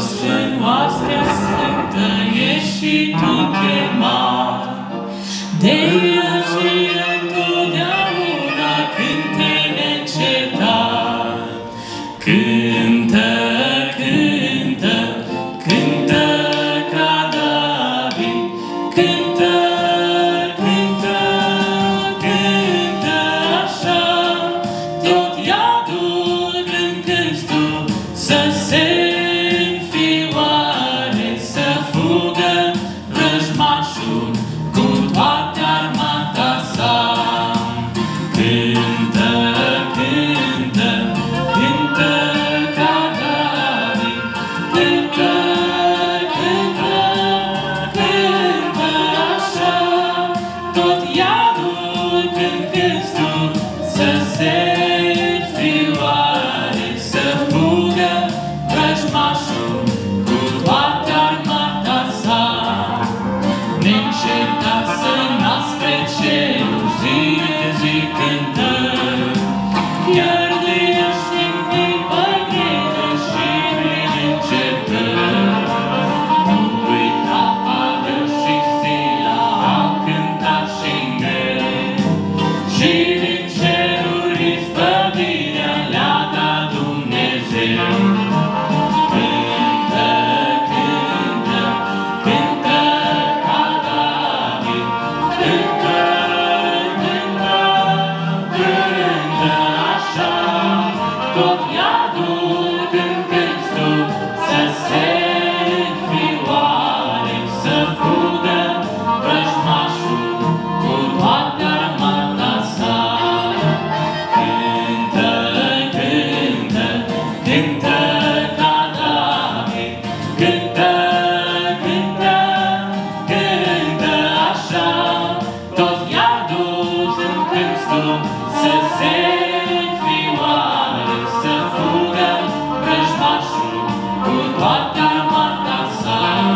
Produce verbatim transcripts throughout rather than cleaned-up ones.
Hristos în oastea sfântă ești și tu chemat. De aceea întotdeauna cântă neîncetat. Cântă, cântă, cântă ca David. Cântă, cântă, cântă așa. Tot iadul când cânti tu să se înfioare, să fugă vrăjmașul cu toată armata sa. Cântă, cântă, cântă ca David. Cântă, cântă, cântă așa. Tot iadul când cânti tu să se înfioare, să fugă vrăjmașul cu toată armata sa. Neîncetat să nasc pe cerul, zi de zi cântăm. Chiar de ești în clipa grele și neîncetăm. Nu uita Pavel și Sila au cântat și greu. Și din ceruri izbăvirea le-a dat Dumnezeu. Cântă, cântă, cântă ca David. Cântă, cântă, cântă așa. Tot iadul când cânti tu să se înfioare, să fugă vrăjmașul cu toată armata sa. Cântă, cântă, cântă ca David. Cântă, cântă, cântă așa. Tot iadul când cânti tu să se înfioare, să fugă vrăjmașul cu toată armata sa.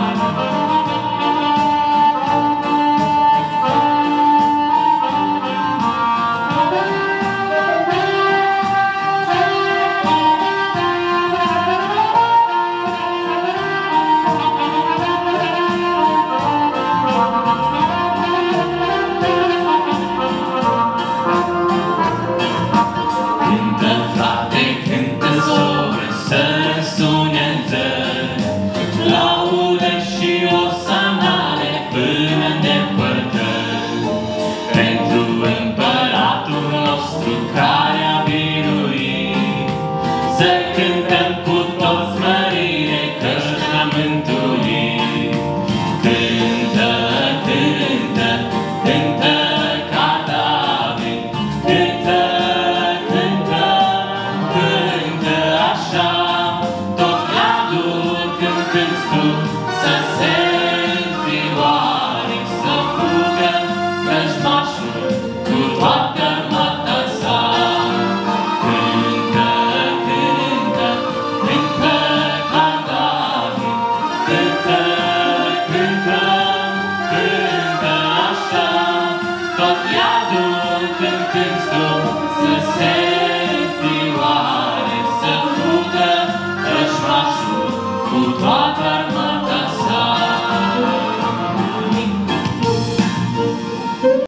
Cântă, frate, cântă, soră, să răsune în țări laudă și osanare până în depărtări. Pentru Împăratul nostru care a biruit, să cântăm cu toți mărire, căci ne-a mântuit. Cântă, cântă, cântă ca David. Cântă, cântă, cântă așa. Tot iadul când cânti tu să se înfioare, să fugă vrăjmașul cu toată armata sa. Cântă, cântă, cântă ca David. Cântă, cântă, cântă așa. Tot iadul când cânti tu să se înfioare, să fugă vrăjmașul cu toată armata sa.